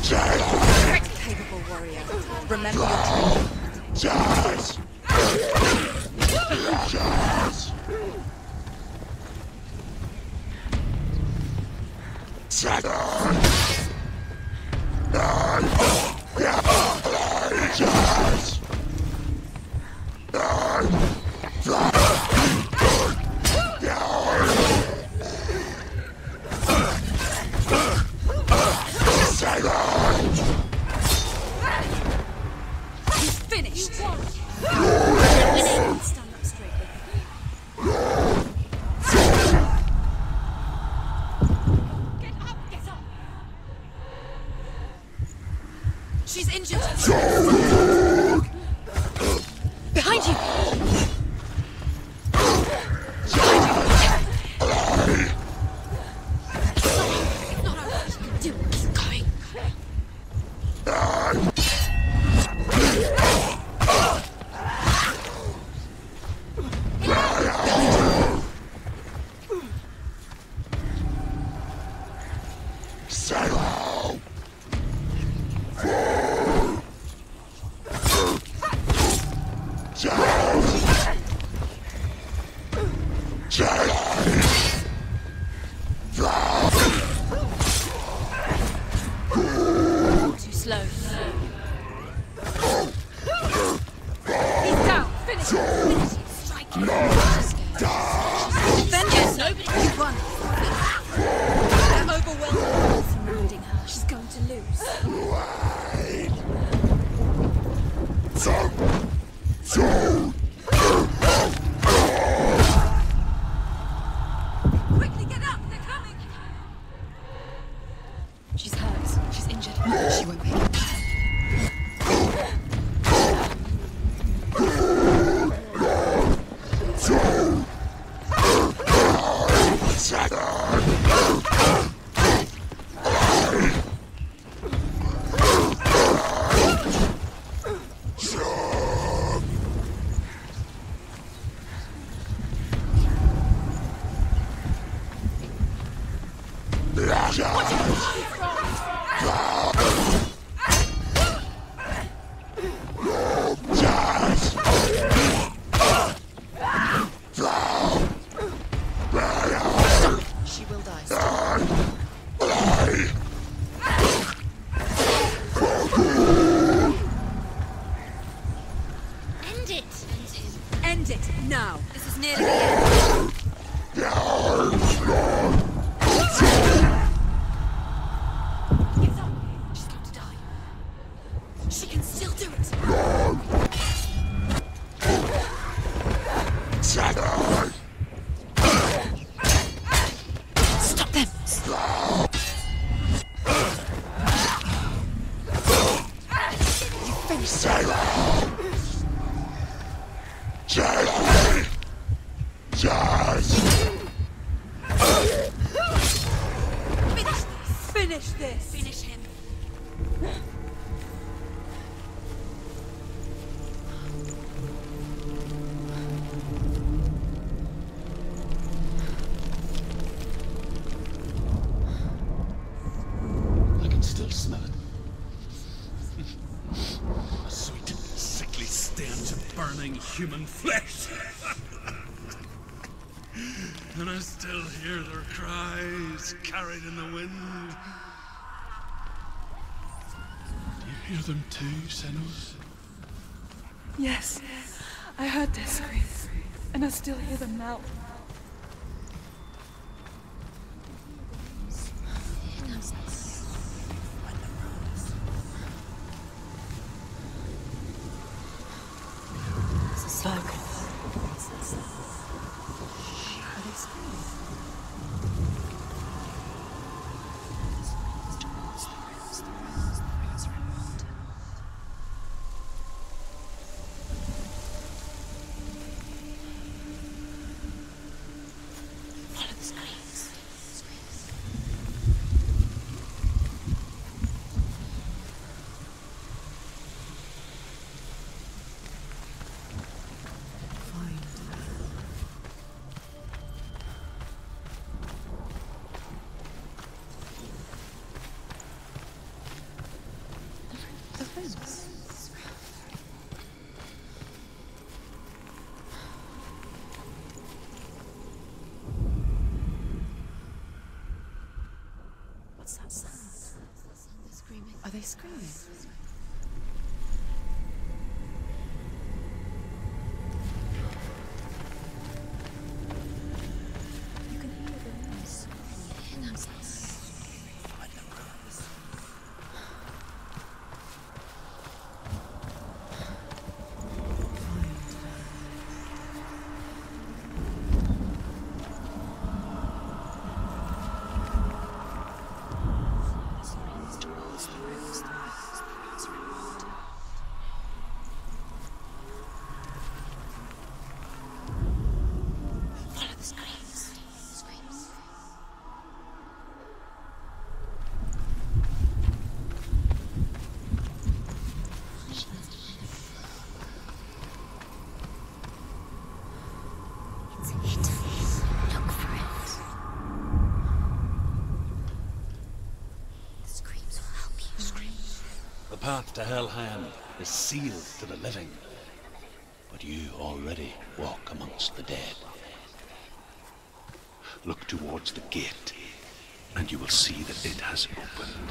Capable warrior. Remember your training. Jazz! Jazz! Jazz! He's finished. Stand up straight. Get up, get up. She's injured. Behind you. Too slow. He's down. Finish him. Strike him. Vengeance. Nobody. You won. They're overwhelmed. Surrounding her. She's going to lose. Quickly get up. They're coming. She's hurt. She's injured. She won't make it. She will die. End it. End it now. This is nearly the end. Get up. She's going to die. She can still do it. Stop them. You finished it. Finish this. Finish him. I can still smell it. A sweet, sickly stench of burning human flesh. And I still hear their cries carried in the wind. Do you hear them too, Senos? Yes, I heard their screams, and I still hear them now. Spoken. screams. What's that sound? They're screaming. Are they screaming? You can hear the noise. Can you hear them? The path to Helheim is sealed to the living, but you already walk amongst the dead. Look towards the gate, and you will see that it has opened.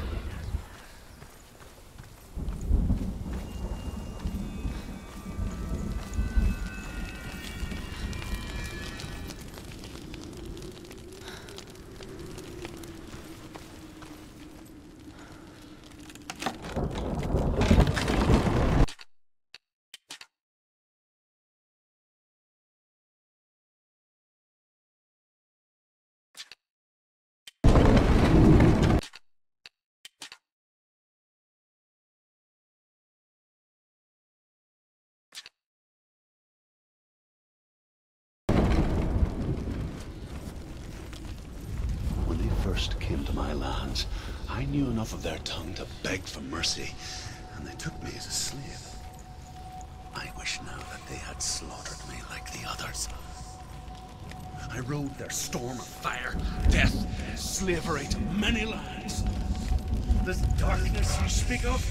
First came to my lands, I knew enough of their tongue to beg for mercy, and they took me as a slave. I wish now that they had slaughtered me like the others. I rode their storm of fire, death, slavery to many lands. This darkness you speak of,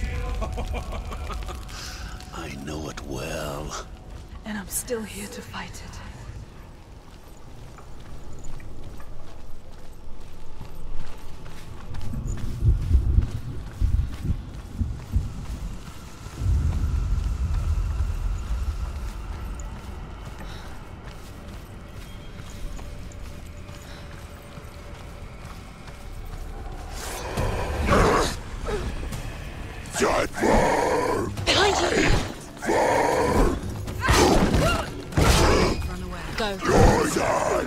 I know it well. And I'm still here to fight it. Behind you! Run away. Go.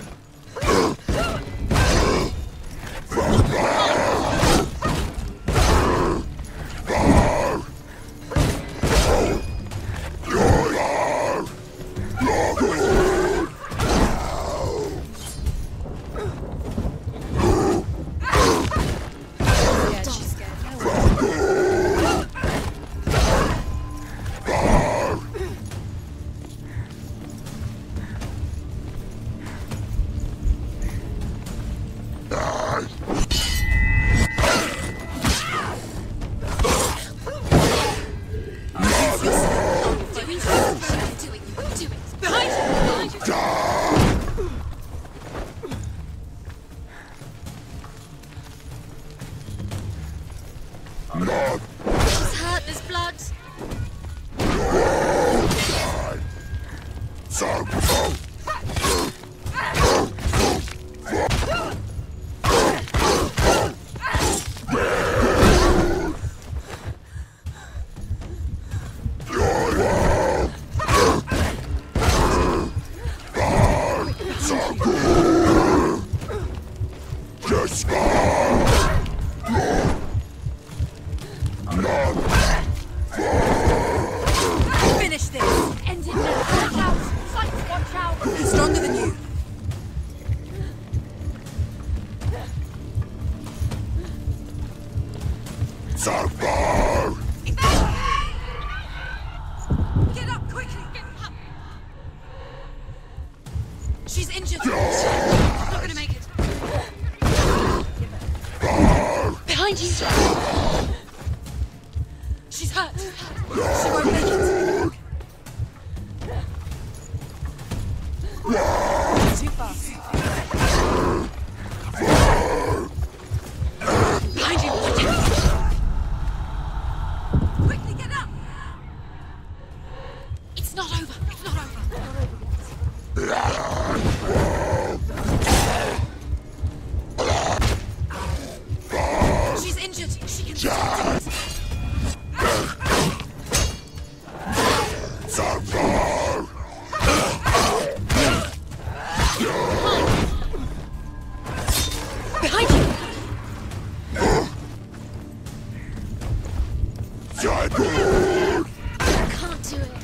She's hurt, there's blood. Finish this! End it now! Watch out! Sights, watch out! He's stronger than you! Get up quickly! Get up! She's injured! She's not gonna make it! Behind you! She's hurt. She won't make it. Too fast. Behind you! Quickly get up! It's not over. It's not over. She's injured. She can do it. Behind you! I can't do it.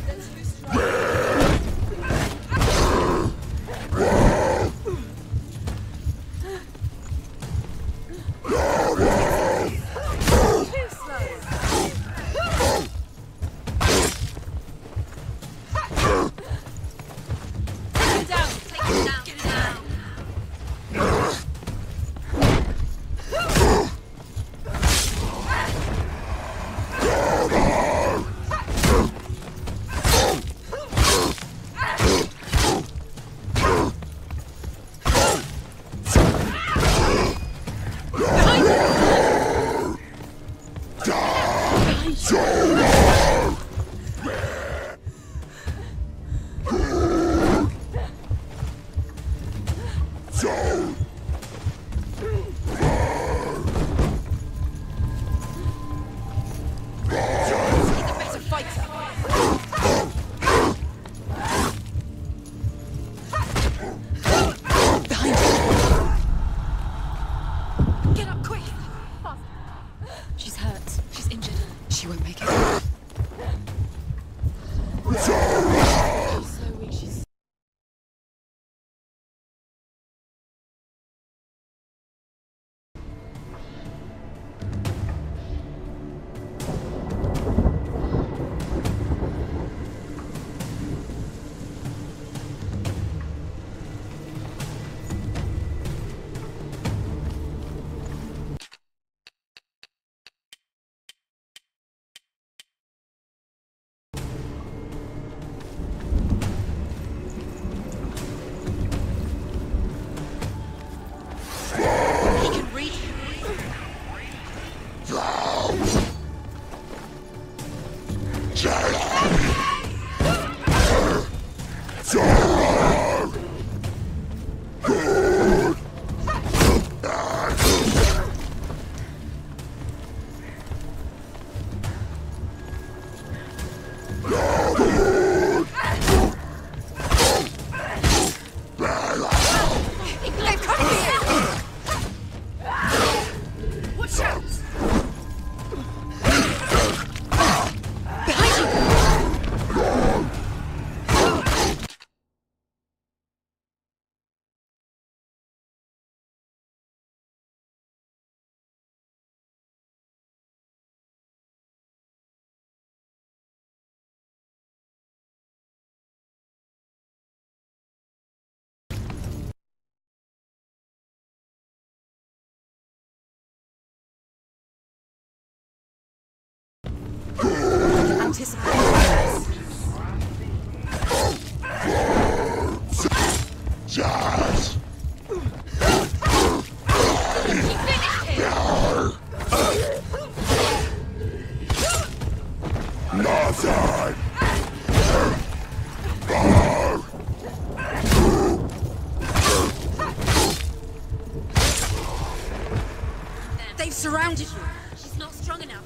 She's hurt. She's injured. She won't make it. She's so weak. She's... Jazz! Nothing! They've surrounded you. She's not strong enough.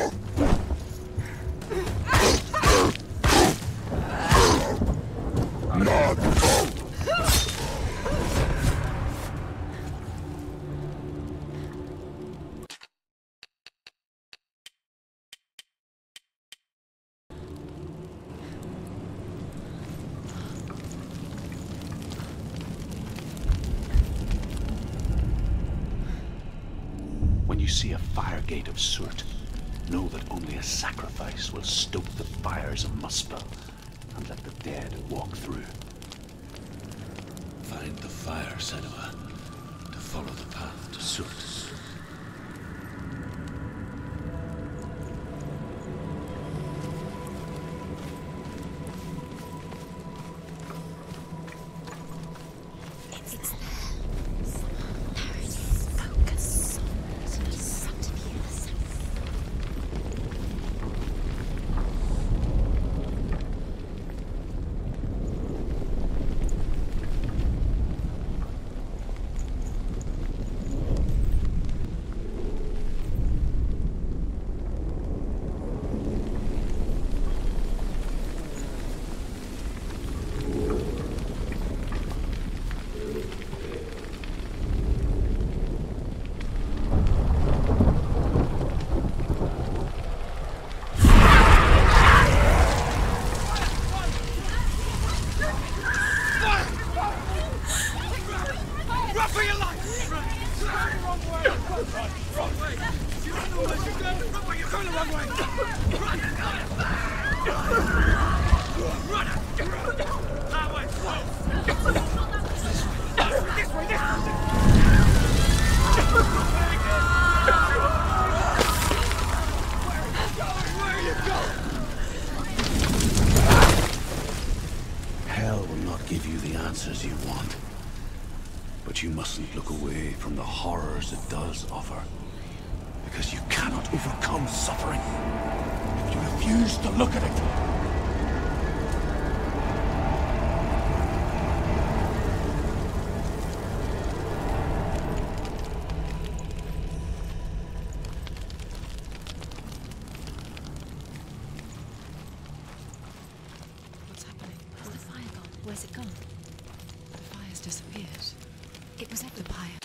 When you see a fire gate of Surt, know that only a sacrifice will stoke the fires of Muspel and let the dead walk through. Find the fire, Senua, to follow the path to Surt. Hell will not give you the answers you want. But you mustn't look away from the horrors it does offer. Because you cannot overcome suffering if you refuse to look at it. What's happening? Has the fire gone? Where's it gone? The fire's disappeared. It was at the pyre.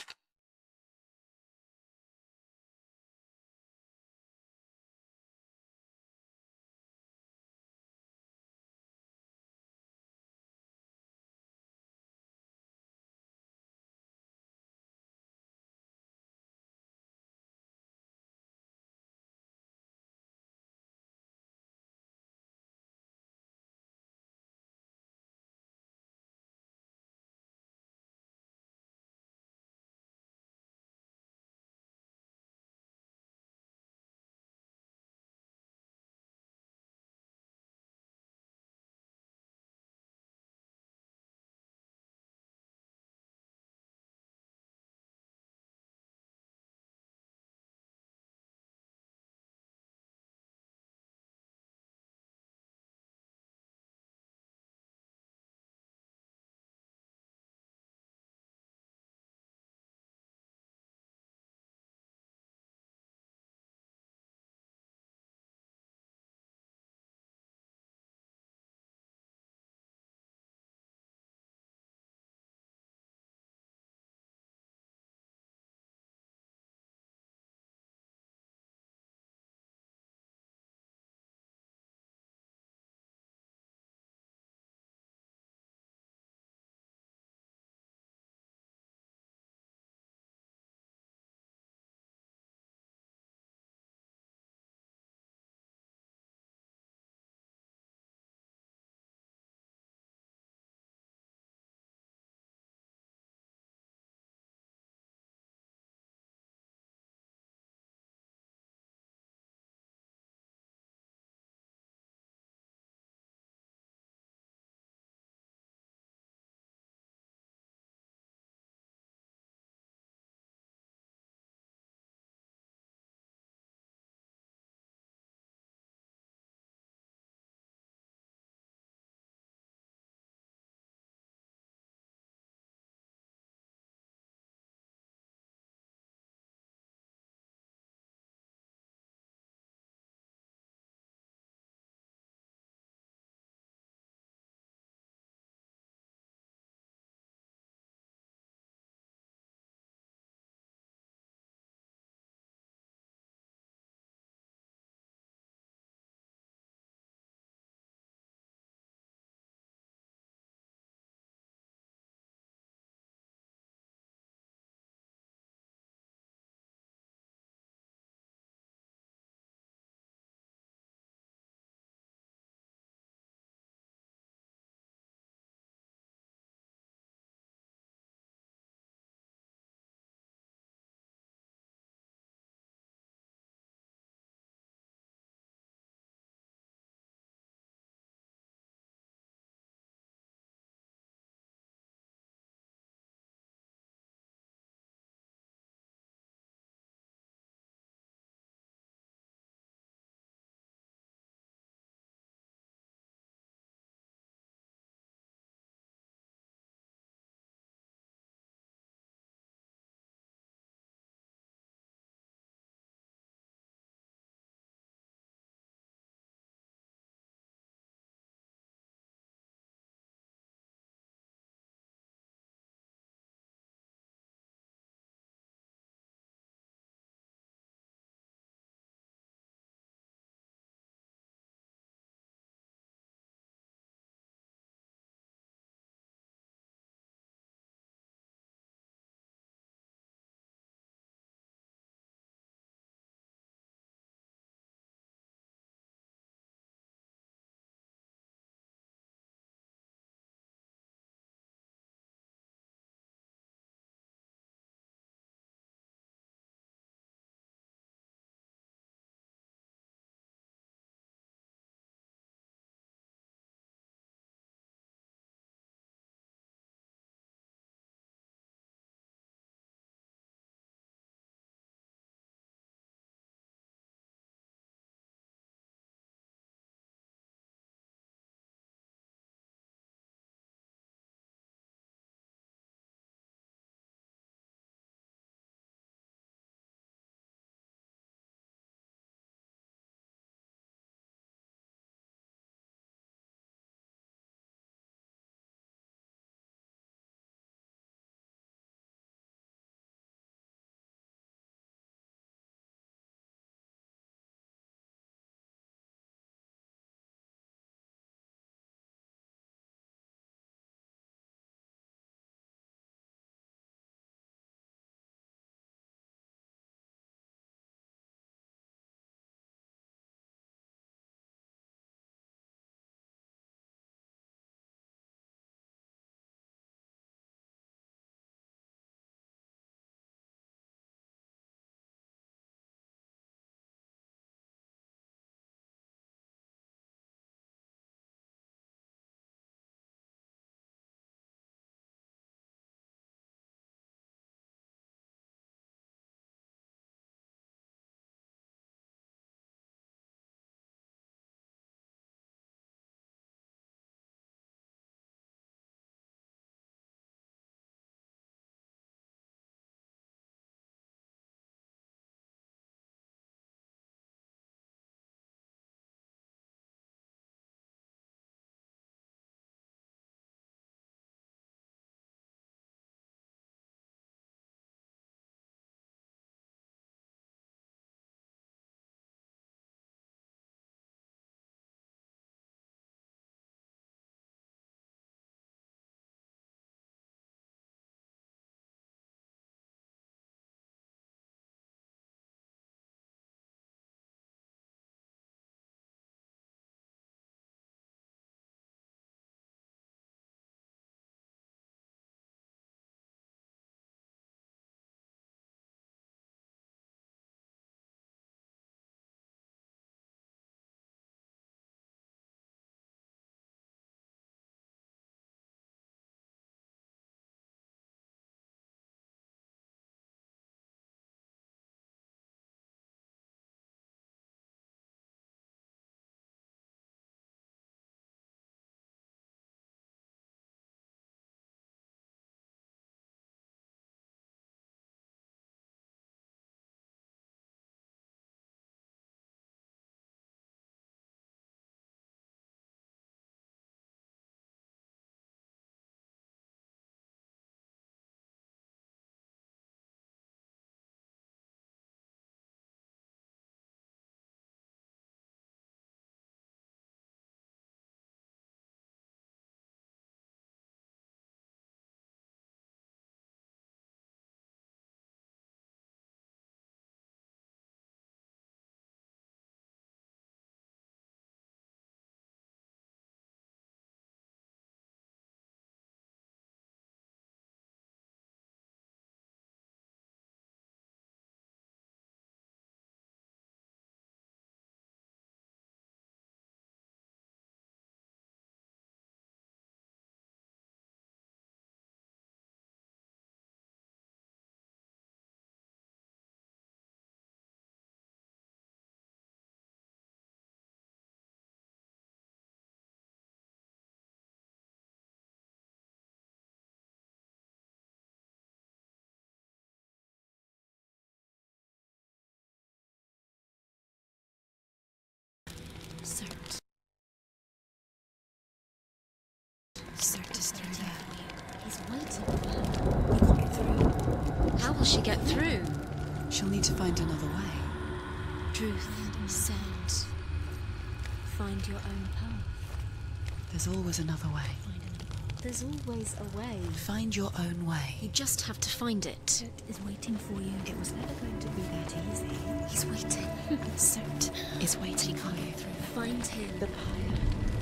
Cert is through there. He's waiting for her. We can't get through. How will she get through? She'll need to find another way. Truth said, find your own path. There's always another way. There's always a way. Find your own way. You just have to find it. Cert is waiting for you. It was never going to be that easy. He's waiting. Cert is waiting for you. Find him. The pyre.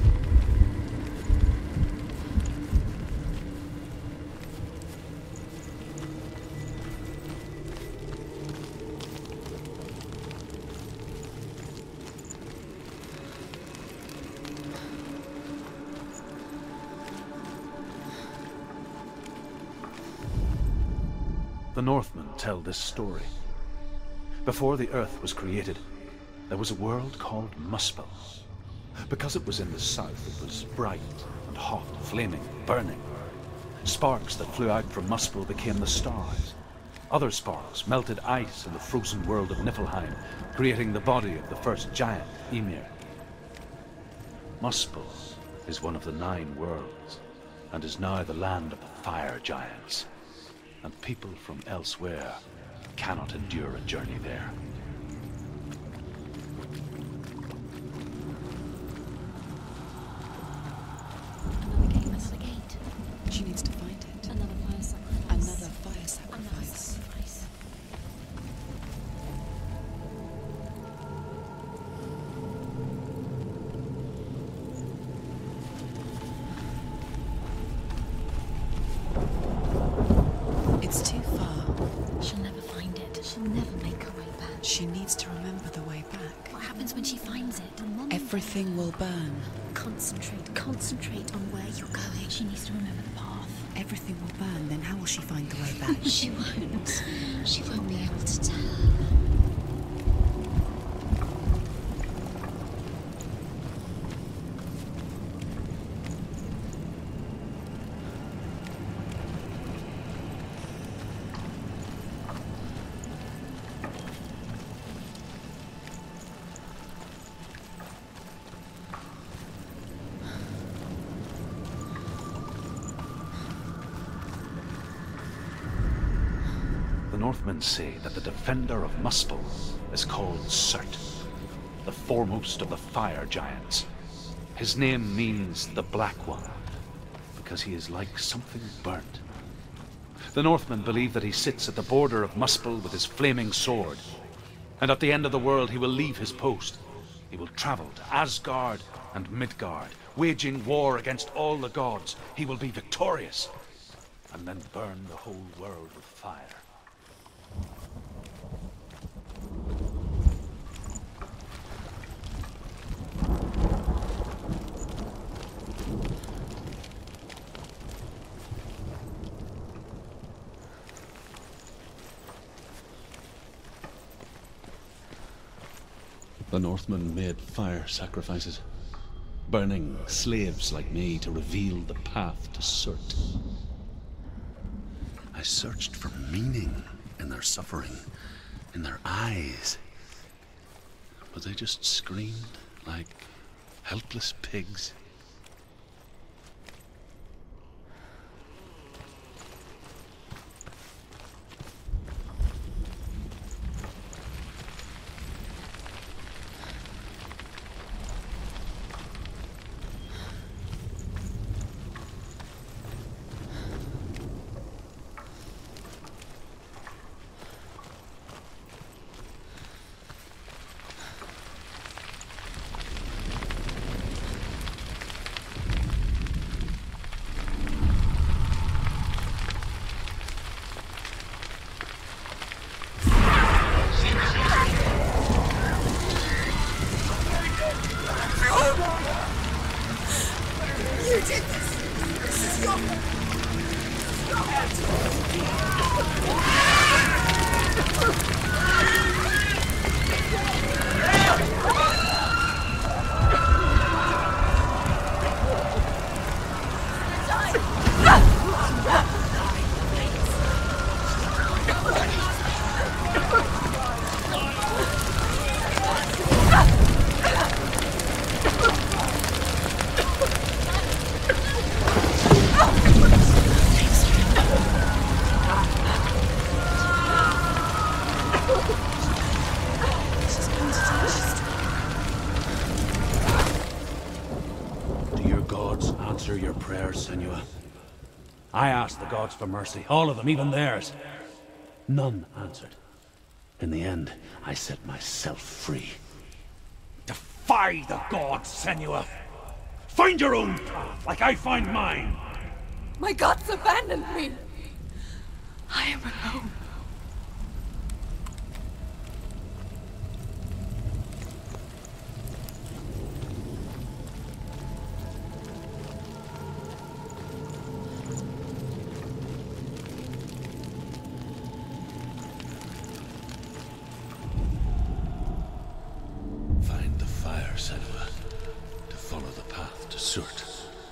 The Northmen tell this story. Before the Earth was created, there was a world called Muspel. Because it was in the south, it was bright and hot, flaming, burning. Sparks that flew out from Muspel became the stars. Other sparks melted ice in the frozen world of Niflheim, creating the body of the first giant, Ymir. Muspel is one of the 9 worlds, and is now the land of the fire giants. And people from elsewhere cannot endure a journey there. Another gate. She needs to find it. Another fire sacrifice. Another fire Another sacrifice. sacrifice. It's too far. She'll never find it. She'll never make her way back. She needs to remember the way back. What happens when she finds it? Everything will burn. Concentrate on where you're going. She needs to remember the path. Everything will burn, then how will she find the way back? She won't. She won't be able to tell. The Northmen say that the defender of Muspel is called Cert, the foremost of the fire giants. His name means the Black One, because he is like something burnt. The Northmen believe that he sits at the border of Muspel with his flaming sword, and at the end of the world he will leave his post. He will travel to Asgard and Midgard, waging war against all the gods. He will be victorious, and then burn the whole world with fire. The Northmen made fire sacrifices, burning slaves like me to reveal the path to Cert. I searched for meaning in their suffering, in their eyes, but they just screamed like helpless pigs. answer your prayers, Senua. I asked the gods for mercy, all of them, even theirs. None answered. In the end, I set myself free. Defy the gods, Senua! Find your own path, like I find mine! My gods abandoned me! I am alone. Find the fire, Senua, to follow the path to Surt.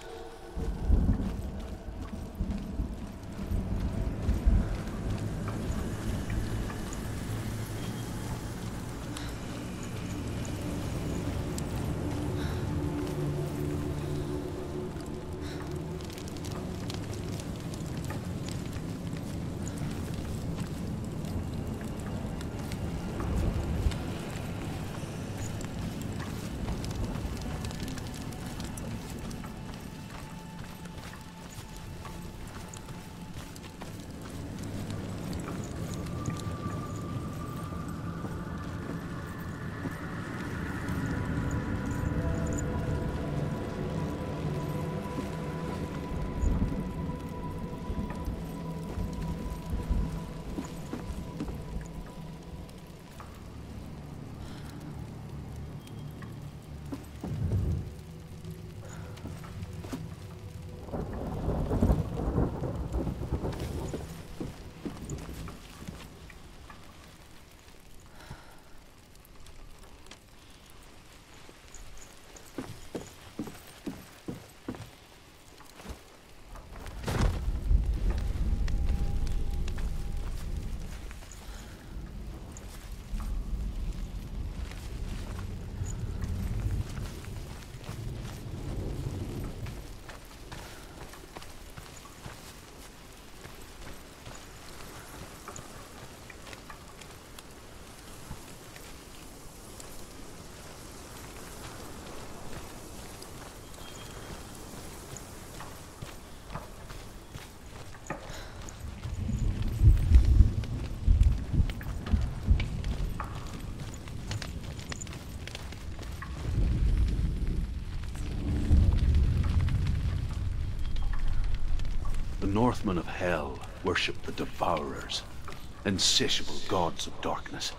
The Northmen of Hell worship the Devourers, insatiable gods of darkness.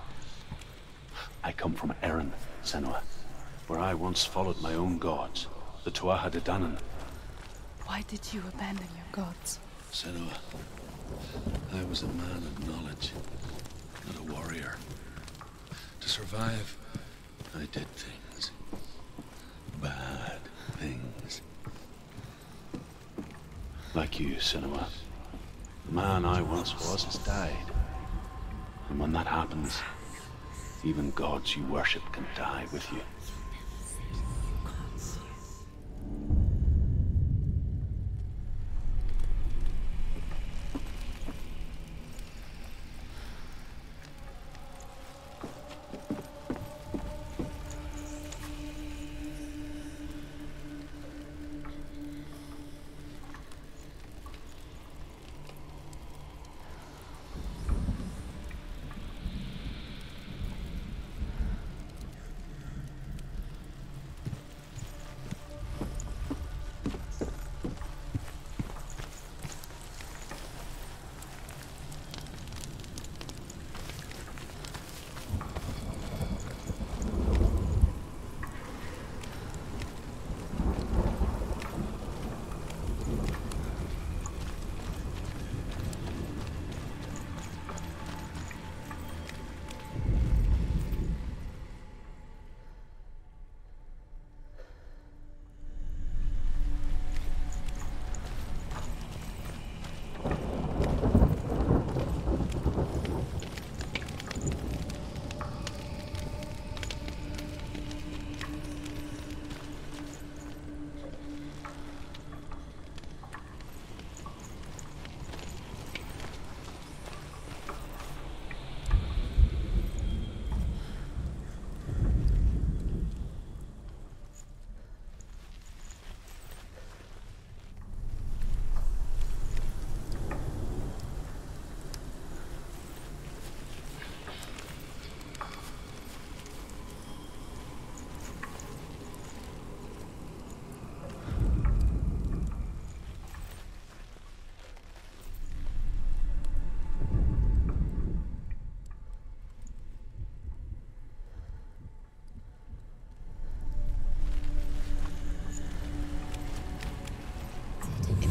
I come from Erin, Senua, where I once followed my own gods, the Tuatha De Danann. Why did you abandon your gods? Senua, I was a man of knowledge, not a warrior. To survive, I did things. Bad things. Like you, Senua. The man I once was has died. And when that happens, even gods you worship can die with you.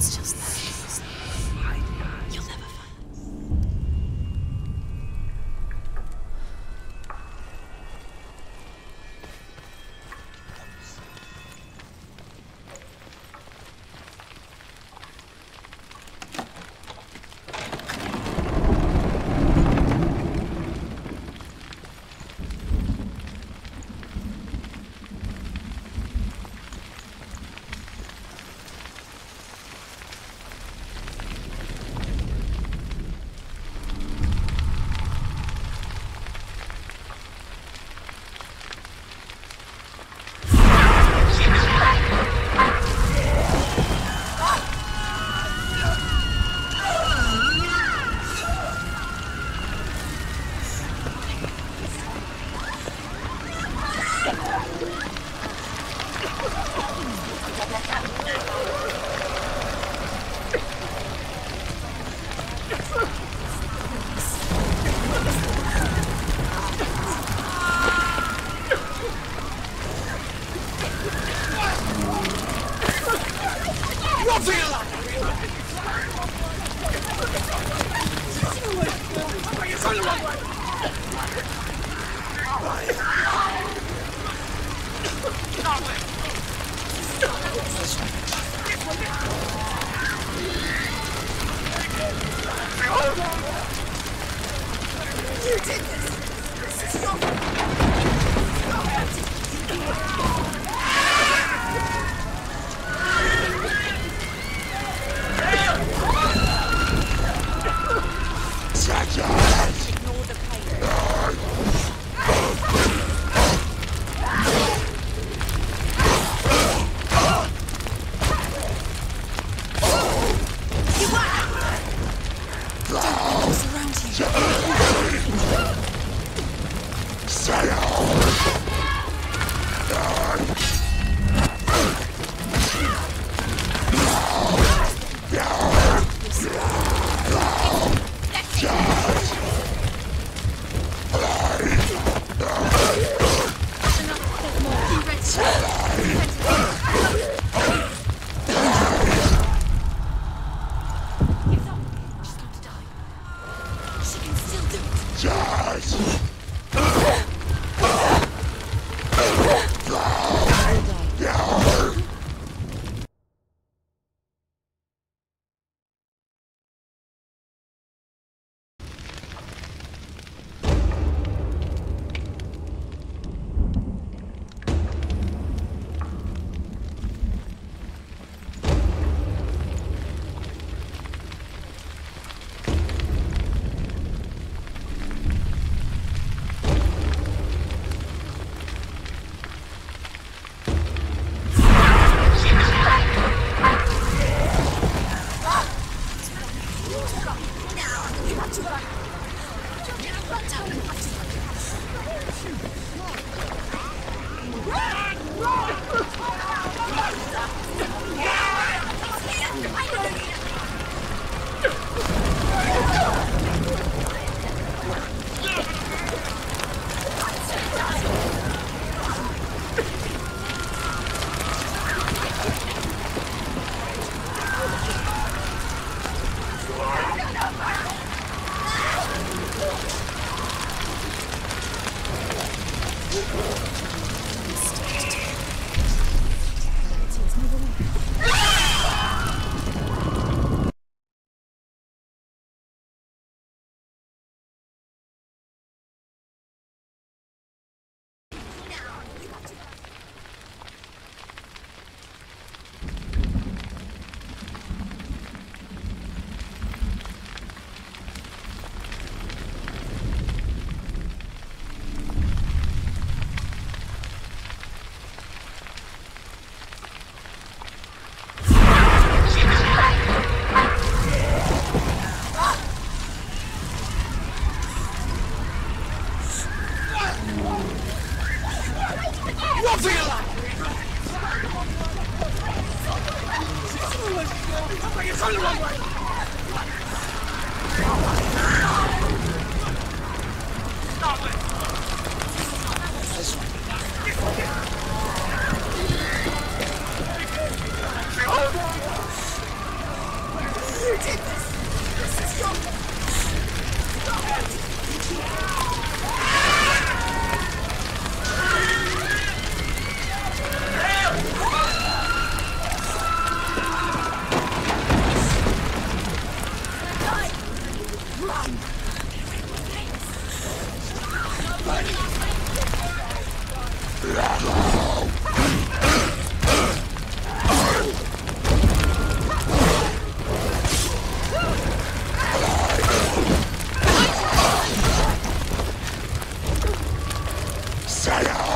It's just that. You'll never find.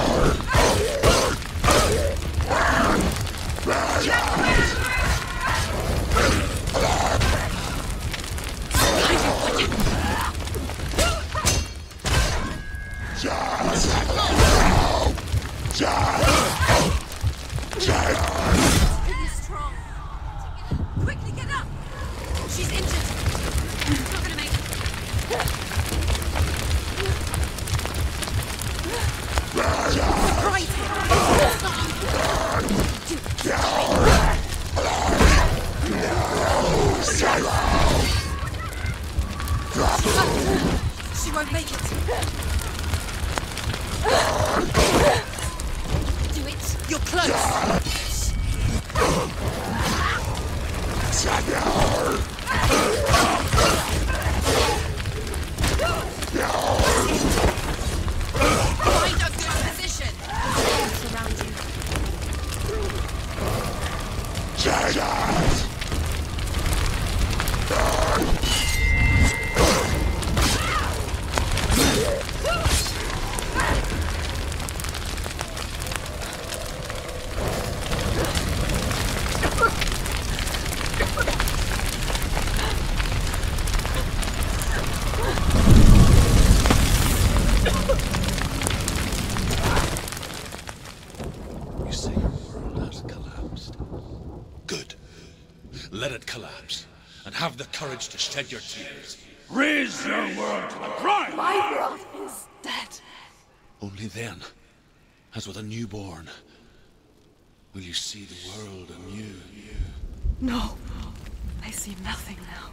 He is strong. Quickly get up! She's injured. She's not gonna make it. She won't make it. Do it. You're close. Find a good position. Surround you. You say your world has collapsed. Good. Let it collapse, and have the courage to shed your tears. Raise your world to the prime! My world is dead. Only then, as with a newborn, will you see the world anew. No, I see nothing now.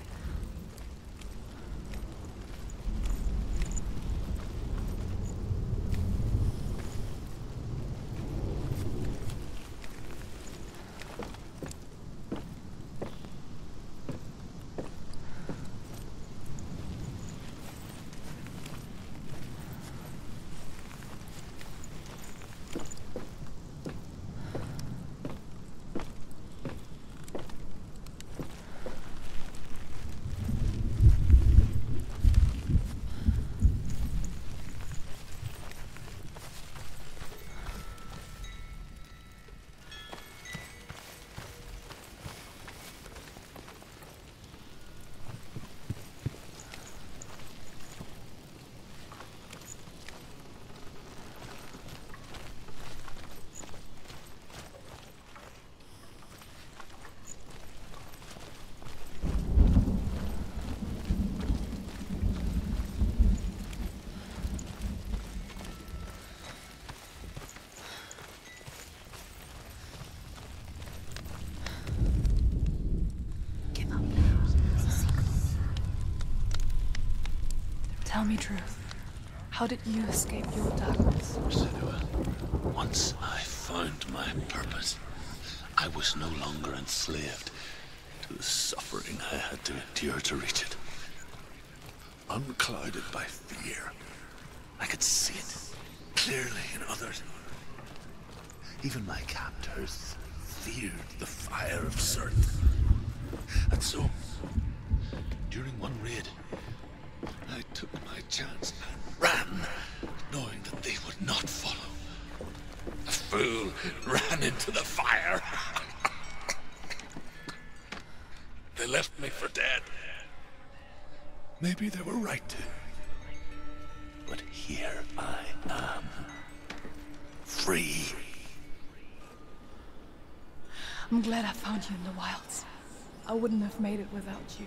Tell me truth. How did you escape your darkness? Senua, once I found my purpose, I was no longer enslaved to the suffering I had to endure to reach it. Unclouded by fear, I could see it clearly in others. Even my captors feared the fire of Cirth. And so, during one raid, I took my chance and ran, knowing that they would not follow. The fool ran into the fire. They left me for dead. Maybe they were right to. But here I am. Free. I'm glad I found you in the wilds. I wouldn't have made it without you.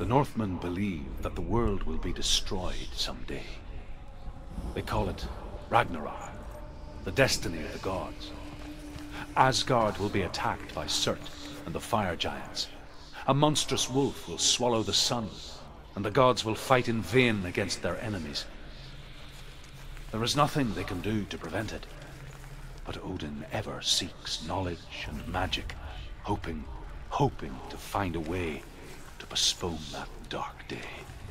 Northmen believe that the world will be destroyed someday. They call it Ragnarok, the destiny of the gods. Asgard will be attacked by Surt and the fire giants. A monstrous wolf will swallow the sun, and the gods will fight in vain against their enemies. There is nothing they can do to prevent it, but Odin ever seeks knowledge and magic, hoping to find a way to postpone that dark day.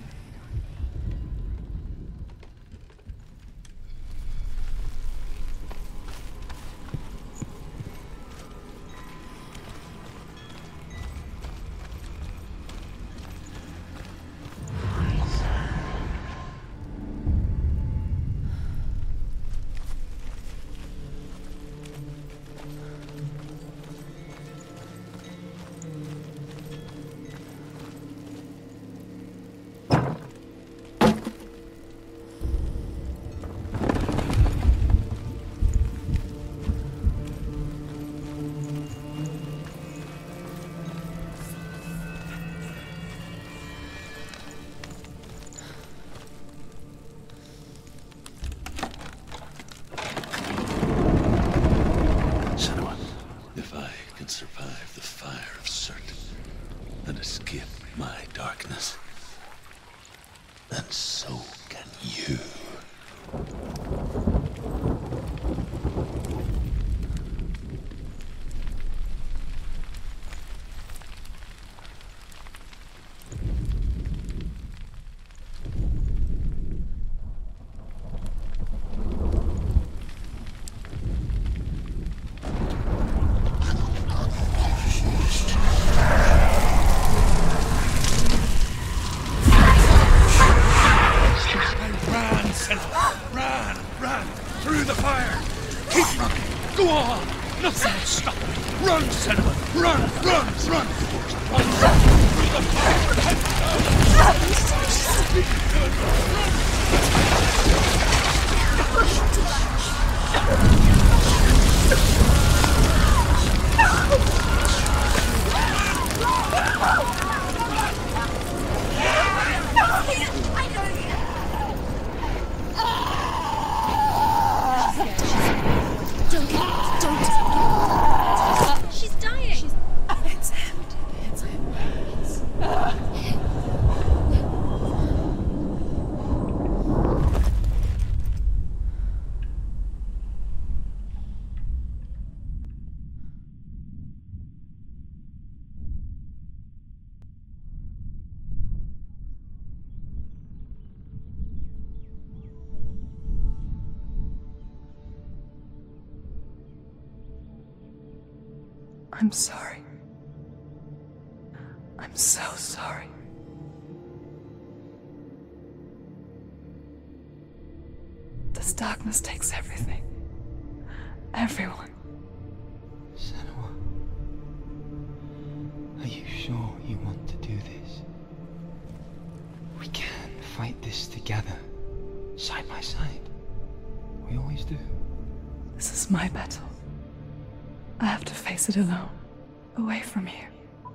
Survive the fire of Surt and escape my darkness, then so can you. Run! Through the fire! Keep running! Go on! Nothing will stop me! Run, Cinnamon! Run! Run! Through the She's dying. It's him. It's him. I'm sorry. I'm so sorry. This darkness takes everything. Everyone. Senua, are you sure you want to do this? We can fight this together, side by side. We always do. This is my battle. I have to face it alone, away from here.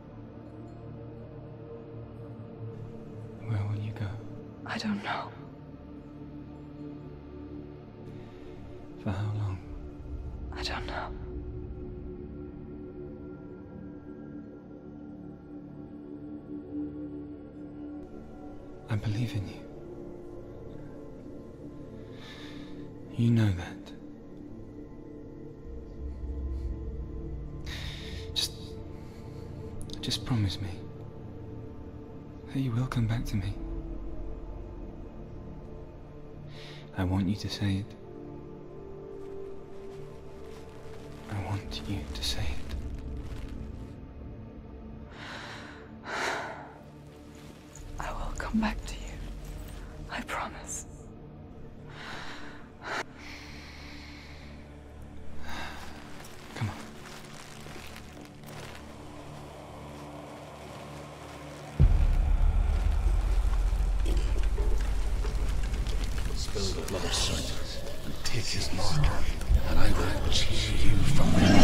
Where will you go? I don't know. For how long? I don't know. I believe in you. You know that. Just promise me that you will come back to me. I want you to say it. I want you to say it. I will come back to you. I promise. Come on. Spill the blood of Surt and take his mark, and I will tear you from my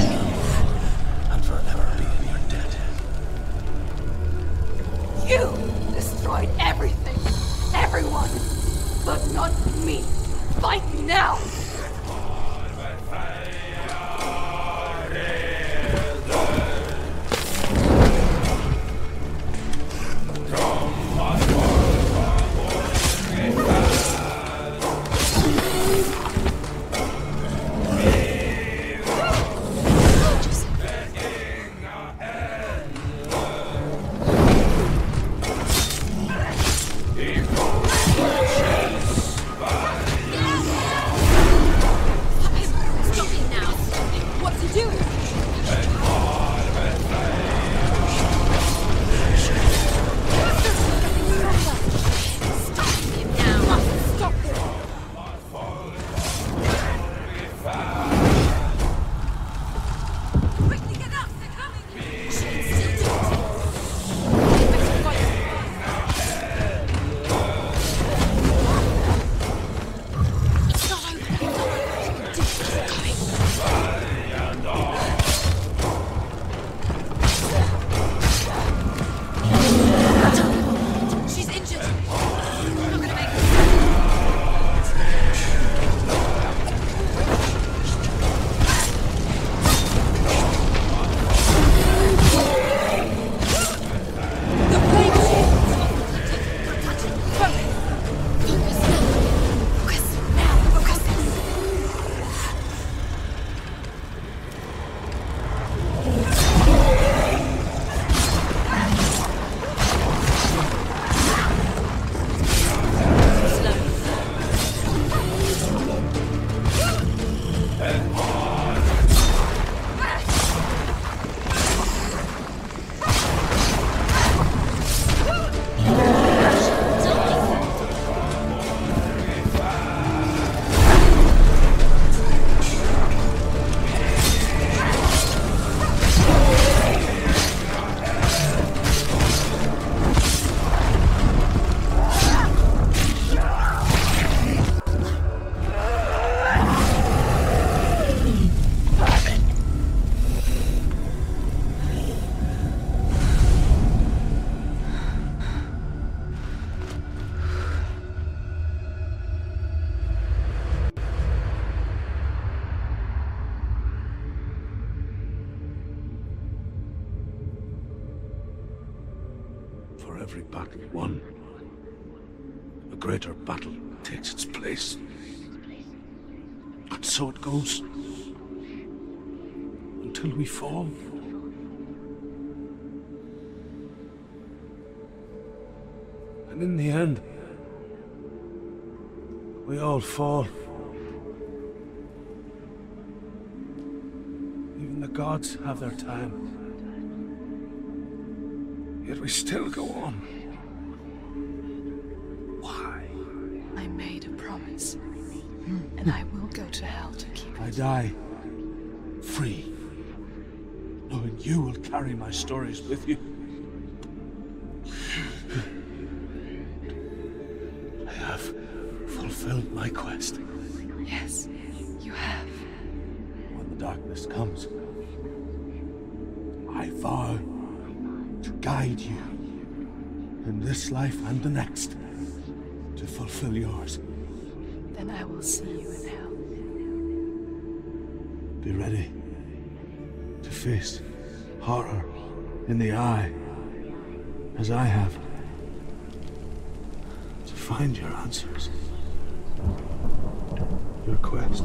kingdom and forever be in your debt. You! This destroyed everything. Everyone. But not me. Fight me now. For every battle won, a greater battle takes its place. And so it goes. Until we fall. And in the end, we all fall. Even the gods have their time. Yet we still go on. Why? I made a promise. And I will go to hell to keep it. I die free, knowing you will carry my stories with you. I have fulfilled my quest. Yes, you have. When the darkness comes, I vow to guide you in this life and the next to fulfill yours. Then I will see you in hell. Be ready to face horror in the eye, as I have. To find your answers. Your quest.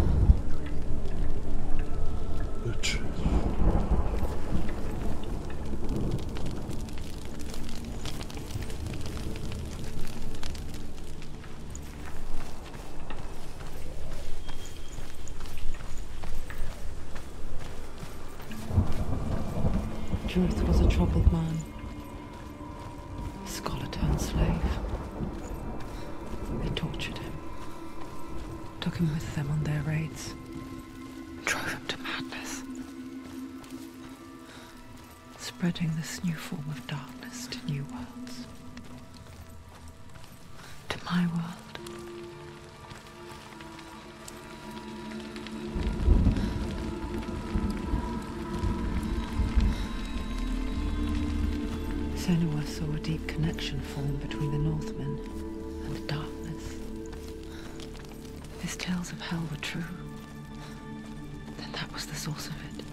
Your truth. Druth was a troubled man. Scholar turned slave. They tortured him. Took him with them on their raids. Drove him to madness. Spreading this new form of darkness to new worlds. To my world. Senua saw a deep connection form between the Northmen and the darkness. If his tales of hell were true, then that was the source of it.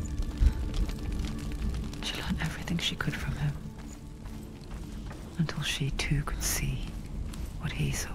She learned everything she could from him, until she too could see what he saw.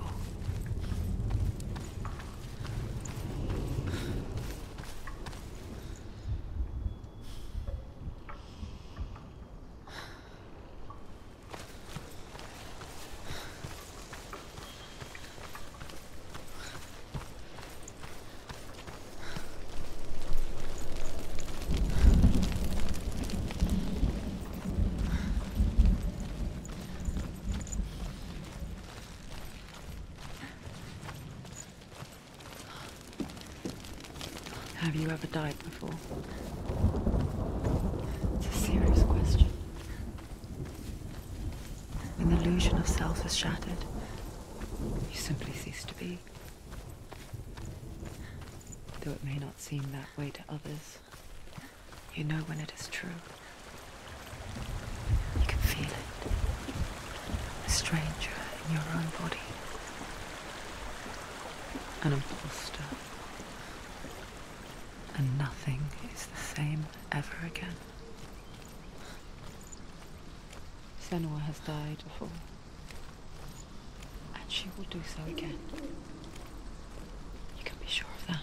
Have you ever died before? It's a serious question. When the illusion of self is shattered, you simply cease to be. Though it may not seem that way to others, you know when it is true. You can feel it. A stranger in your own body. An imposter. And nothing is the same ever again. Senua has died before, and she will do so again. You can be sure of that.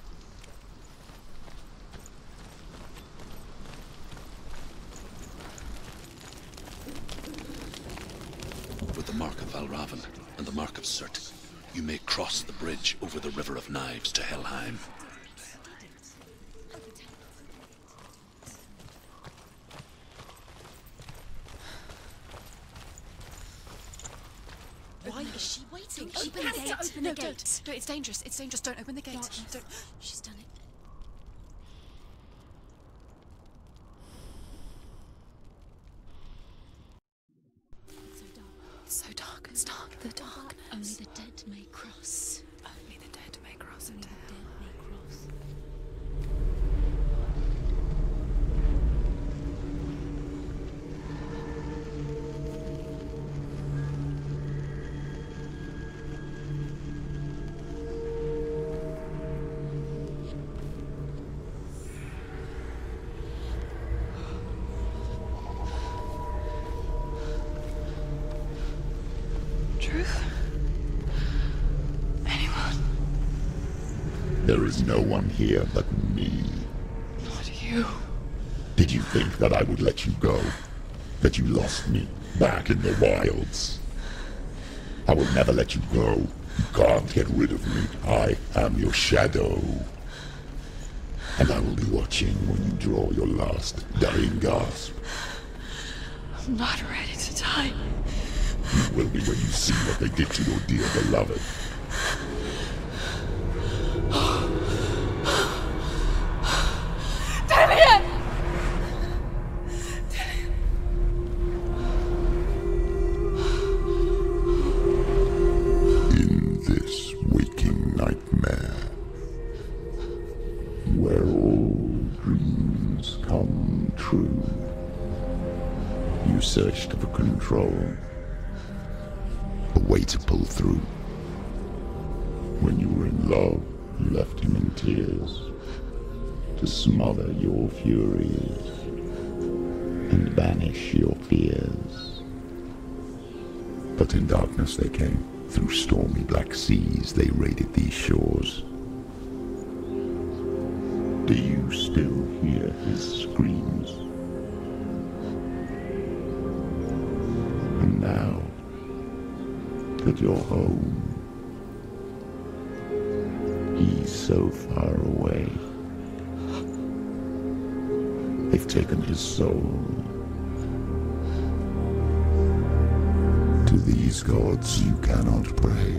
With the mark of Valravn and the mark of Surt, you may cross the bridge over the River of Knives to Helheim. Why is she waiting? Don't Open the gate. open the gate. No, it's dangerous. It's dangerous. Don't open the gate. Don't. She's done it. It's so dark. It's dark. The dark. Only the dead may cross. Only the dead may cross into hell. Dead may cross. Truth? Anyone? There is no one here but me. Not you. Did you think that I would let you go? That you lost me back in the wilds? I will never let you go. You can't get rid of me. I am your shadow. And I will be watching when you draw your last dying gasp. I'm not ready to die. You will be when you see what they did to your dear beloved. In this waking nightmare, where all dreams come true, you searched for control. A way to pull through. When you were in love, you left him in tears to smother your furies and banish your fears. But in darkness they came. Through stormy black seas they raided these shores. Do you still hear his screams? And now that you're home, he's so far away. They've taken his soul. To these gods you cannot pray.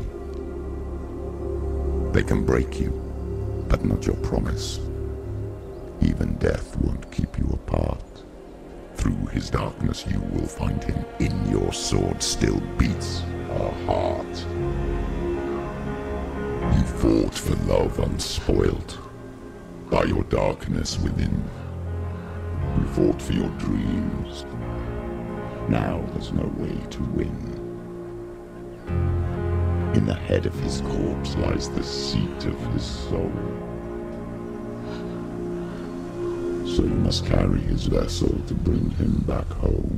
They can break you, but not your promise. Even death won't keep you apart. Through his darkness you will find him. In your sword still beats a heart. You fought for love unspoilt by your darkness within. You fought for your dreams, Now there's no way to win. In the head of his corpse lies the seat of his soul. So you must carry his vessel to bring him back home.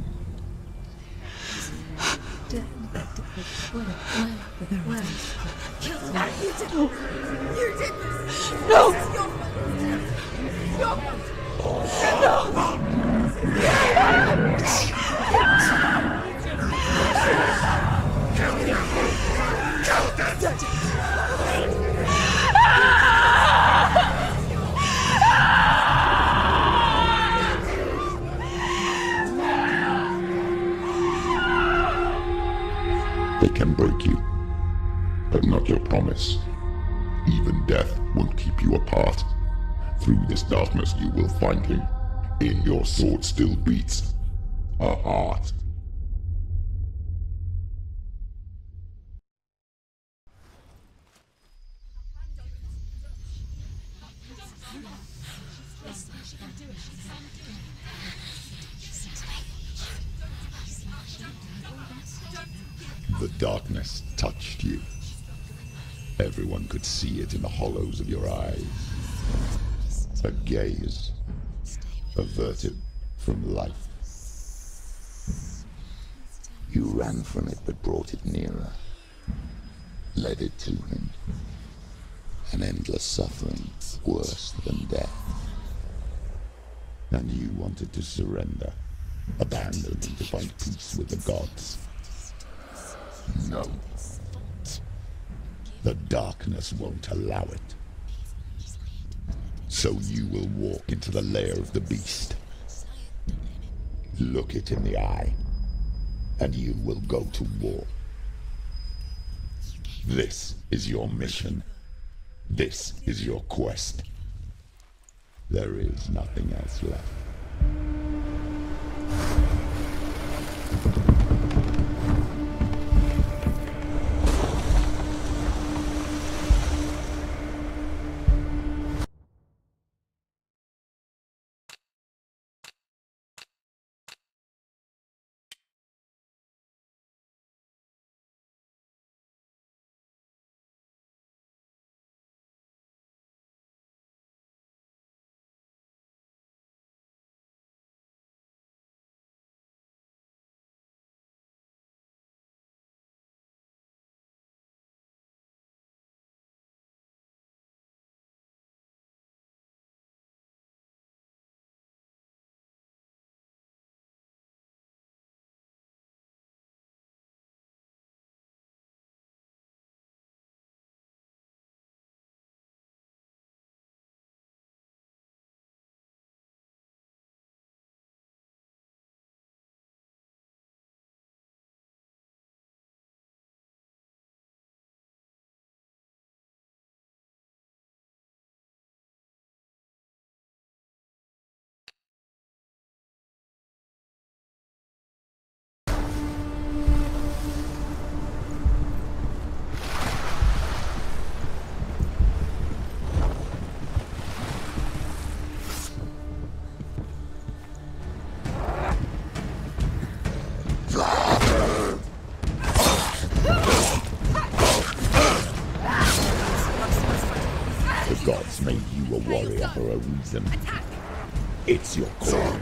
They can break you, but not your promise. Even death won't keep you apart. Through this darkness you will find him. In your sword still beats a heart. The darkness touched you. Everyone could see it in the hollows of your eyes. A gaze averted from life. You ran from it but brought it nearer. Led it to him. An endless suffering worse than death. And you wanted to surrender. Abandon and to find peace with the gods. No. The darkness won't allow it. So you will walk into the lair of the beast. Look it in the eye, and you will go to war. This is your mission. This is your quest. There is nothing else left. The gods made you a warrior for a reason. It's your calling.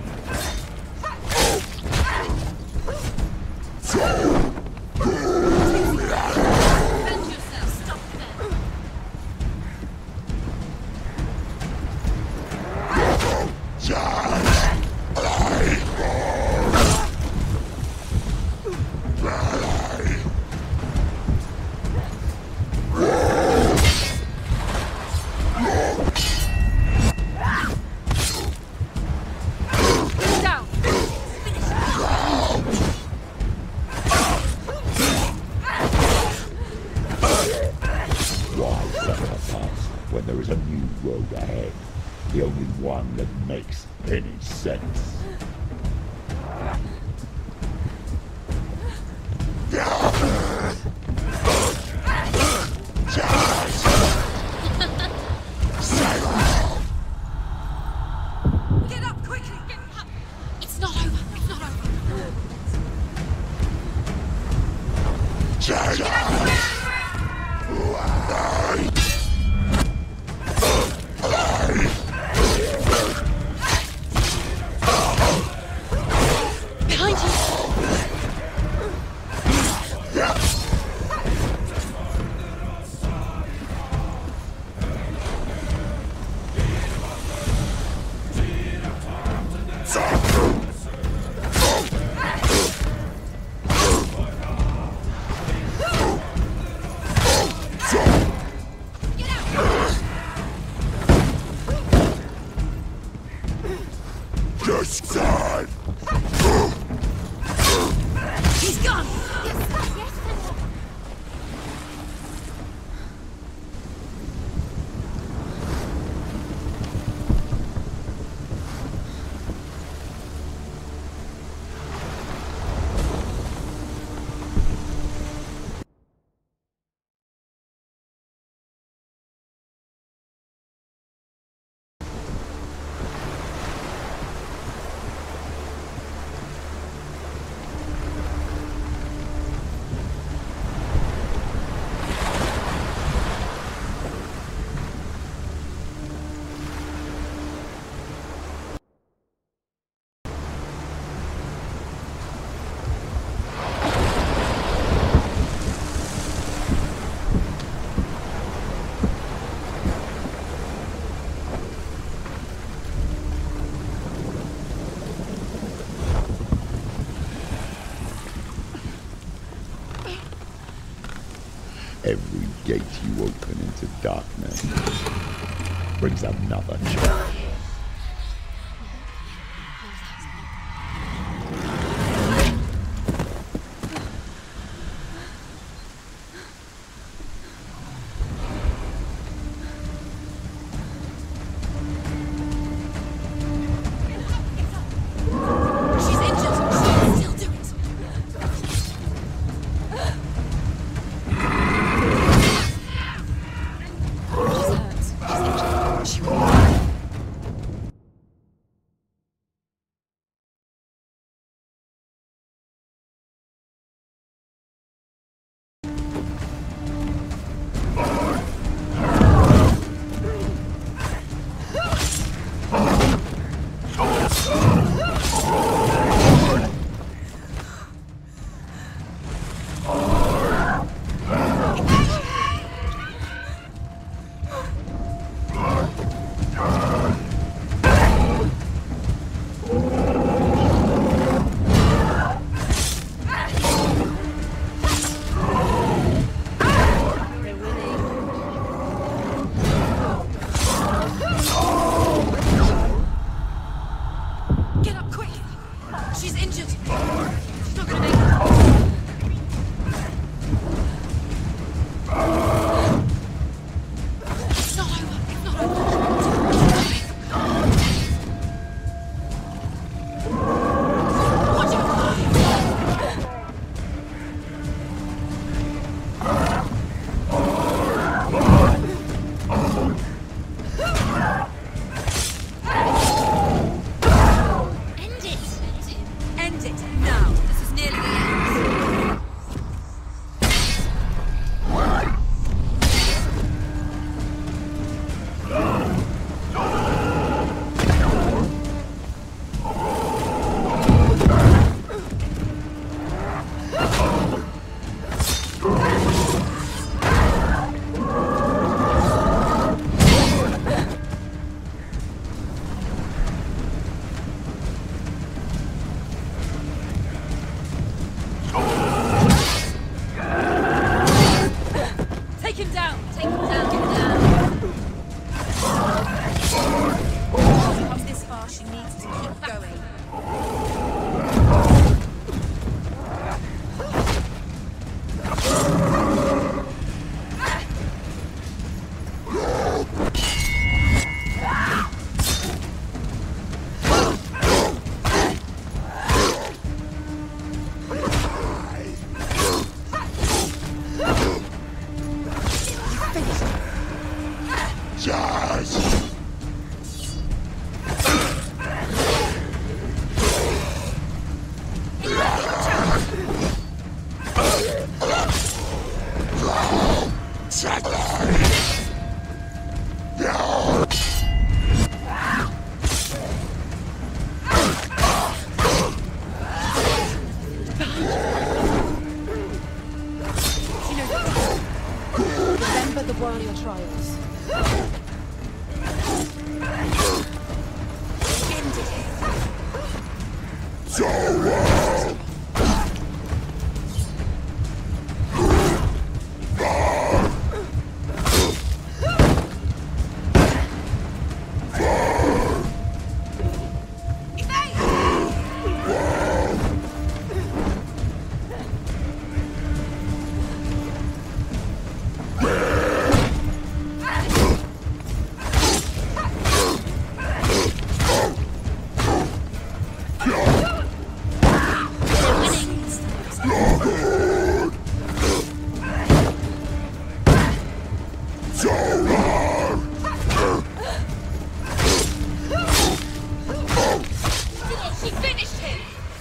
When there is a new road ahead, the only one that makes any sense. Get up quickly! Get up! It's not over. It's not over. Behind you! Just die! He's gone! Every gate you open into darkness brings another challenge. She's injured! She can still do it! She's hurt. She's injured. She will. Remember the warrior trials. She finished him!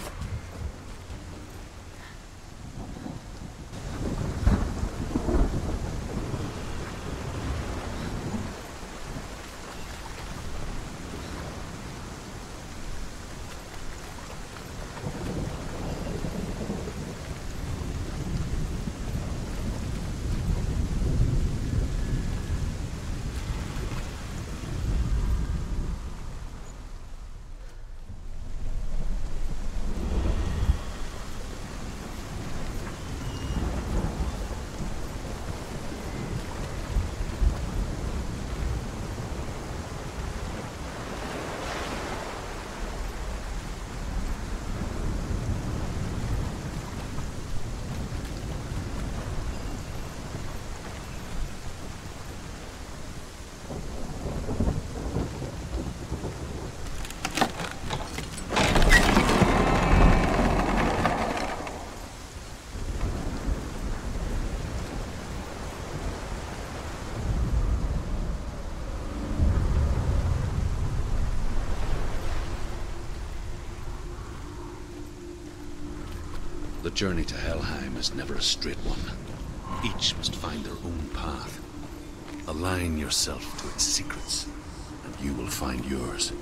The journey to Helheim is never a straight one. Each must find their own path. Align yourself to its secrets, and you will find yours.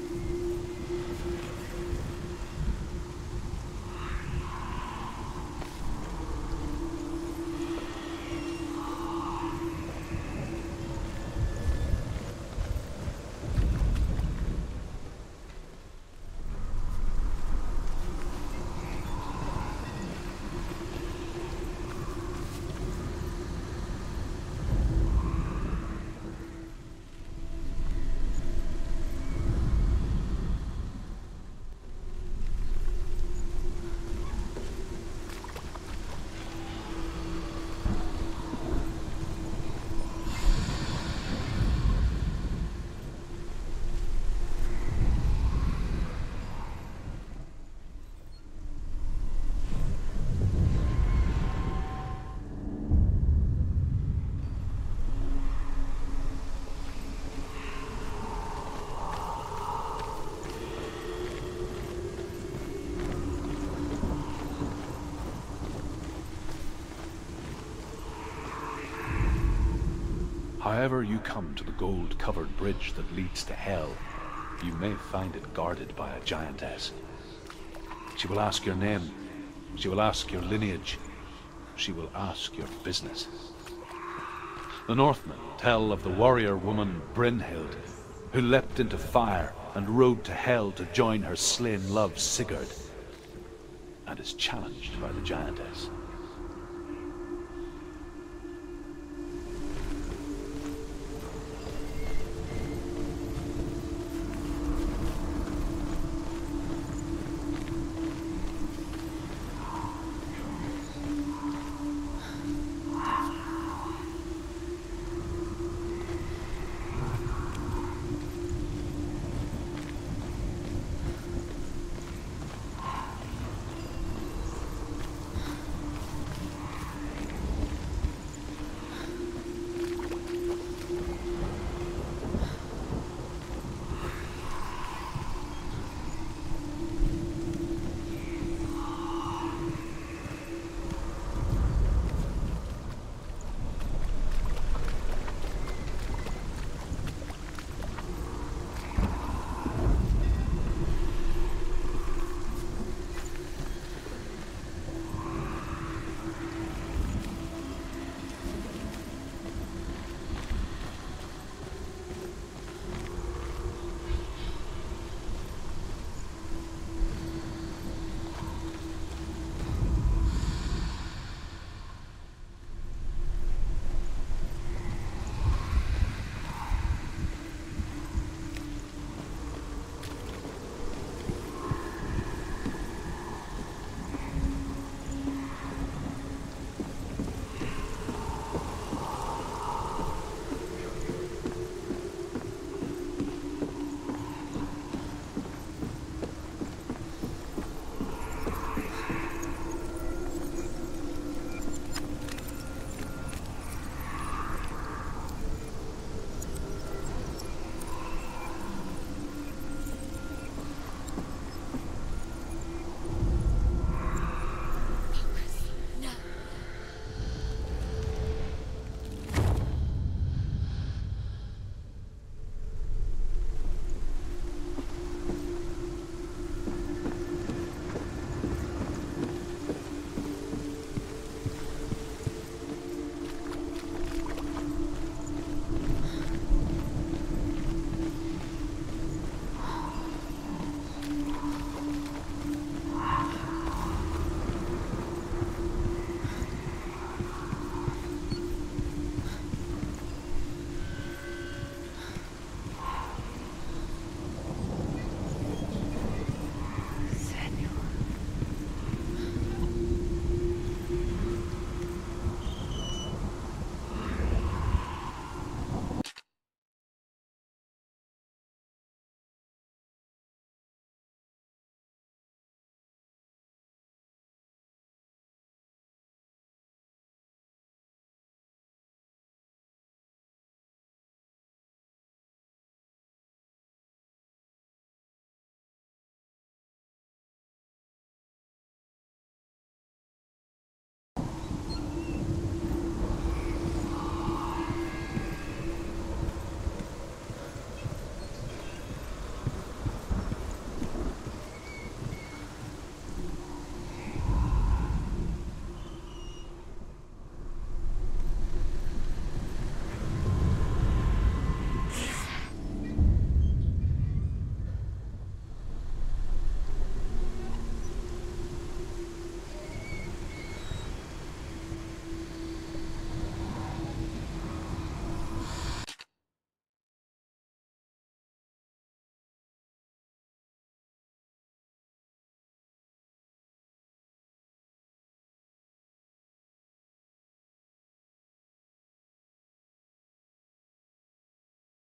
However you come to the gold-covered bridge that leads to Hell, you may find it guarded by a giantess. She will ask your name. She will ask your lineage. She will ask your business. The Northmen tell of the warrior woman Brynhild, who leapt into fire and rode to Hell to join her slain love Sigurd, and is challenged by the giantess.